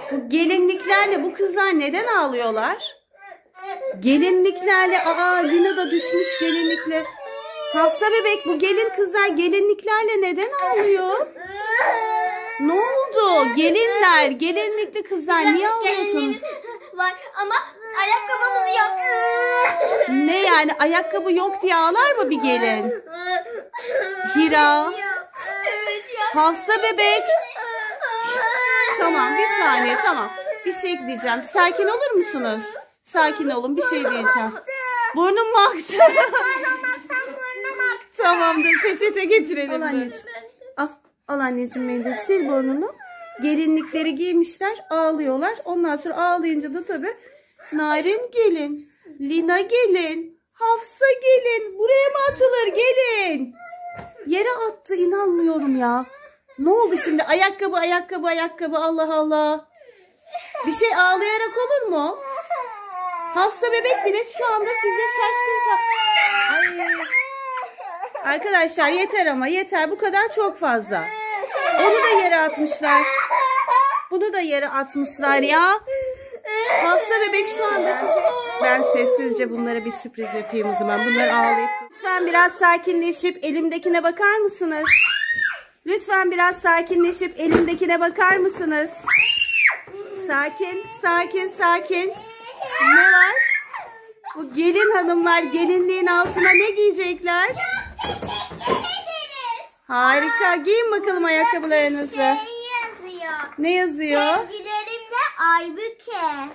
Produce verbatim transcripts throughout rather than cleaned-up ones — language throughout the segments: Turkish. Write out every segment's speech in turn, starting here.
Bu gelinliklerle bu kızlar neden ağlıyorlar? Gelinliklerle, aa Lina da düşmüş gelinlikle. Hafsa bebek, bu gelin kızlar gelinliklerle neden ağlıyor? Ne oldu? Gelinler, gelinlikli kızlar niye ağlıyorsunuz? Var ama ayakkabımız yok. Ne yani, ayakkabı yok diye ağlar mı bir gelin? Hira. Hafsa bebek. Tamam, bir saniye, tamam. Bir şey diyeceğim. Sakin olur musunuz? Sakin olun, bir şey diyeceğim. Burnum mu aktı? Tamamdır, peçete getirelim. Al anneciğim. Al, al anneciğim mendil. Sil burnunu. Gelinlikleri giymişler, ağlıyorlar. Ondan sonra ağlayınca da tabii Narin gelin, Lina gelin, Hafsa gelin. Buraya mı atılır gelin? Yere attı, inanmıyorum ya. Ne oldu şimdi? Ayakkabı, ayakkabı, ayakkabı. Allah Allah. Bir şey ağlayarak olur mu? Hafsa bebek bile şu anda size şaşkın şaşkın. Ay. Arkadaşlar yeter ama yeter. Bu kadar çok fazla. Onu da yere atmışlar. Bunu da yere atmışlar ya. Hafsa bebek şu anda size... Ben sessizce bunlara bir sürpriz yapayım o zaman. Bunlar ağlayıp... Lütfen biraz sakinleşip elimdekine bakar mısınız? Lütfen biraz sakinleşip elimdekine bakar mısınız? Sakin, sakin, sakin. Ne var? Bu gelin hanımlar gelinliğin altına ne giyecekler? Harika. Giyin bakalım ayakkabılarınızı. Şey yazıyor. Ne yazıyor? Sevgilerimle Aybüke.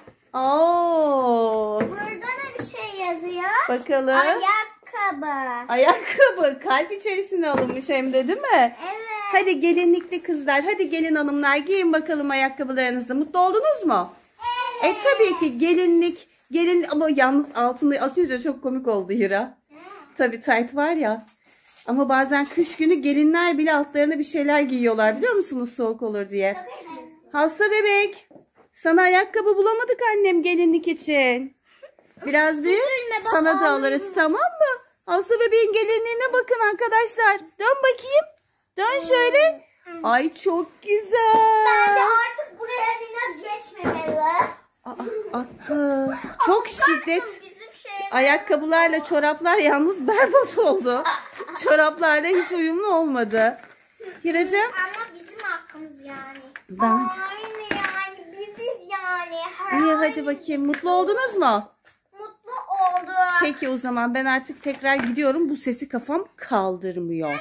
Oo. Burada da bir şey yazıyor. Bakalım. Ayakkabı. Ayakkabı. Kalp içerisine alınmış hem de, değil mi? Evet. Hadi gelinlikli kızlar, hadi gelin hanımlar giyin bakalım ayakkabılarınızı. Mutlu oldunuz mu? Evet. E tabii ki gelinlik, gelin ama yalnız altında açınca çok komik oldu Hira. Tabii tayt var ya. Ama bazen kış günü gelinler bile altlarına bir şeyler giyiyorlar, biliyor musunuz, soğuk olur diye. Hafsa bebek, sana ayakkabı bulamadık annem gelinlik için. Biraz büyük, sana da alırız, tamam mı? Hafsa bebeğin gelinliğine bakın arkadaşlar. Dön bakayım. Dön şöyle. Ay çok güzel. Bence artık buraya Lina geçmemeli. Aa, attı. Çok şiddet. Şey... Ayakkabılarla çoraplar yalnız berbat oldu. Çoraplarla hiç uyumlu olmadı. Hiracığım. Ama bizim hakkımız yani. Ben... Aynı yani, biziz yani. Her İyi hadi bakayım. Mutlu oldunuz mu? Mutlu olduk. Peki o zaman ben artık tekrar gidiyorum. Bu sesi kafam kaldırmıyor.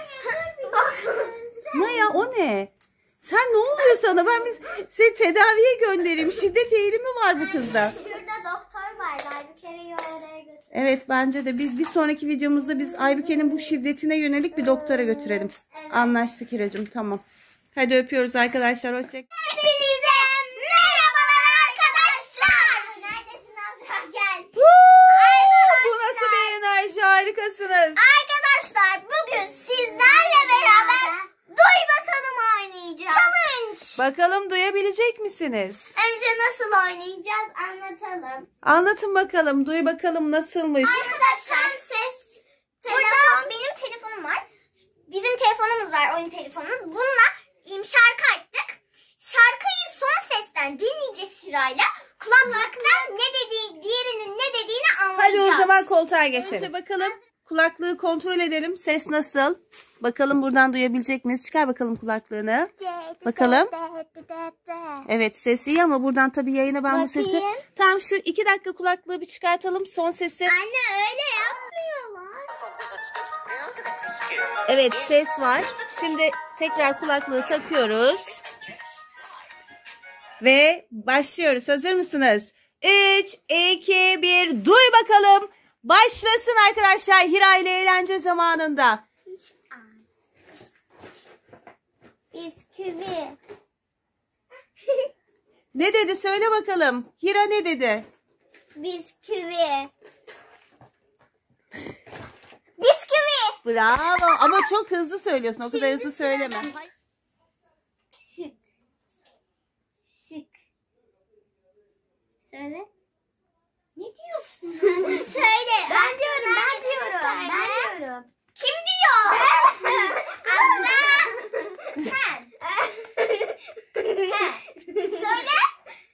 Ne ya, o ne? Sen ne oluyor sana? Ben biz seni tedaviye göndereyim. Şiddet eğilimi var bu kızda. Şurada doktor var. Aybüke'yi oraya götür. Evet bence de biz bir sonraki videomuzda biz Aybüke'nin bu şiddetine yönelik bir doktora götürelim. Anlaştık Hiracığım, tamam. Hadi öpüyoruz arkadaşlar. Hoşçakalın. Hepinize merhabalar arkadaşlar. Neredesin Azra, gel. Bu nasıl bir enerji, harikasınız. Arkadaşlar bugün sizlerle beraber duy bakalım oynayacağız. Challenge. Bakalım duyabilecek misiniz? Önce nasıl oynayacağız anlatalım. Anlatın bakalım. Duy bakalım nasılmış. Arkadaşlar ses telefon, benim telefonum var. Bizim telefonumuz var, oyun telefonumuz. Bununla im şarkı açtık. Şarkıyı son sesten dinleyeceğiz sırayla. Kulaklıkta ne dediği, diğerinin ne dediğini anlayacağız. Hadi o zaman koltuğa geçelim. Önce bakalım. Kulaklığı kontrol edelim. Ses nasıl? Bakalım buradan duyabilecek miyiz? Çıkar bakalım kulaklığını. Bakalım. Evet ses iyi ama buradan tabii yayına ben bu sesi... Tamam şu iki dakika kulaklığı bir çıkartalım. Son sesi. Anne öyle yapmıyorlar. Evet ses var. Şimdi tekrar kulaklığı takıyoruz. Ve başlıyoruz. Hazır mısınız? üç, iki, bir. Duy bakalım. Başlasın arkadaşlar. Hira ile eğlence zamanında. Bisküvi. Ne dedi? Söyle bakalım. Hira ne dedi? Bisküvi. Bisküvi. Bravo. Ama çok hızlı söylüyorsun. O kadar hızlı söyleme. Şık. Şık. Söyle. Ne diyorsun? Söyle. Ben diyorum, ben, ben diyorum. Ben, ben diyorum. Kim diyor? Azra. Sen. He. Söyle.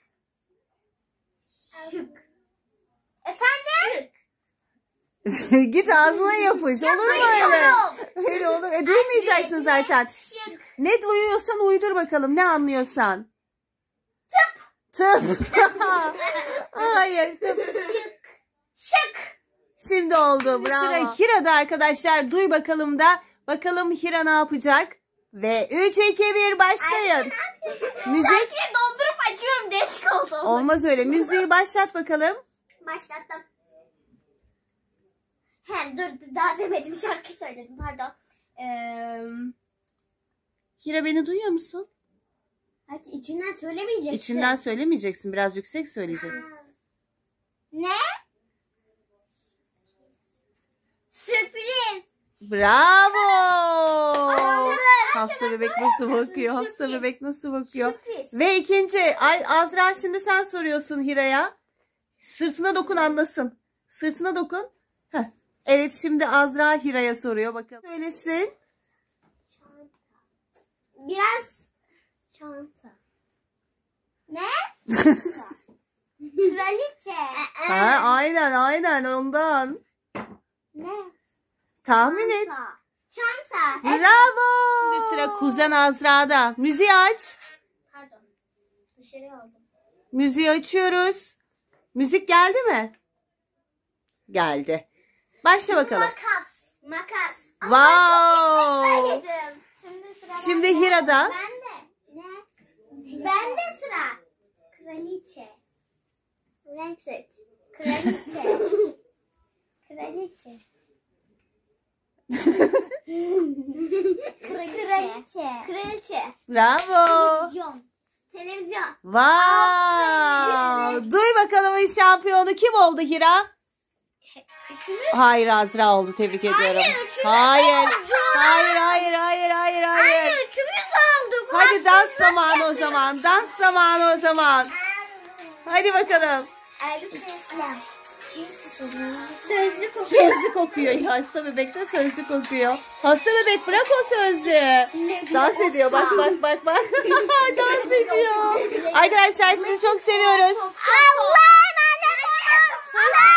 Git ağzına yapış. Olur mu öyle? Öyle olur. E duymayacaksın zaten. Ne duyuyorsan uydur bakalım. Ne anlıyorsan. Tıp. Tıp. Hayır. Tıp. Şık. Şimdi oldu. Bravo. Sıra Hira'da arkadaşlar. Duy bakalım da. Bakalım Hira ne yapacak? Ve üç, iki, bir başlayın. Müzik. Sanki dondurup açıyorum. Değişik oldu. Olmaz öyle. Müziği başlat bakalım. Başlattım. Hem dur daha demedim, şarkı söyledim pardon. Ee, Hira beni duyuyor musun? Belki içinden söylemeyeceksin. İçinden söylemeyeceksin. Biraz yüksek söyleyeceksin. Ne? Sürpriz. Bravo. Anladım. Hafsa bebek nasıl bakıyor? Hafsa bebek nasıl bakıyor? Sürpriz. Ve ikinci. Ay Azra, şimdi sen soruyorsun Hira'ya. Sırtına dokun anlasın. Sırtına dokun. Heh. Evet, şimdi Azra Hira'ya soruyor. Bakalım. Söylesin. Çanta. Biraz çanta. Ne? Çanta. Kraliçe. Ha, aynen aynen ondan. Ne? Tahmin et. Çanta. Çanta. Bravo. Şimdi sıra kuzen Azra'da. Müziği aç. Pardon. Dışarıya aldım. Müziği açıyoruz. Müzik geldi mi? Geldi. Başla bakalım. Makas. Makas. Wow. Söyledim. Şimdi sıra Şimdi bende. Hira'da. Ben de. Ne? Ben de sıra. Kraliçe. Renk seç. Kraliçe. Kraliçe. Kraliçe. Kraliçe. Bravo. Televizyon. Televizyon. Wow. Duy bakalım şampiyonu kim oldu Hira? Üçümüz. Hayır, Azra oldu. Tebrik ediyorum. üçümüz Hayır. olduk. Hayır, hayır, hayır, hayır, Anne hayır. üçümüz olduk. Hadi dans zamanı o zaman. Dans zamanı o zaman. Hadi bakalım. Sözlük okuyor. Sözlük okuyor. Hasta bebek de sözlük okuyor. Hasta bebek bırak o sözlüğü. Dans ediyor. Bak bak bak bak. Dans ediyor. Arkadaşlar sizi çok seviyoruz. Allah emanet olun. Allah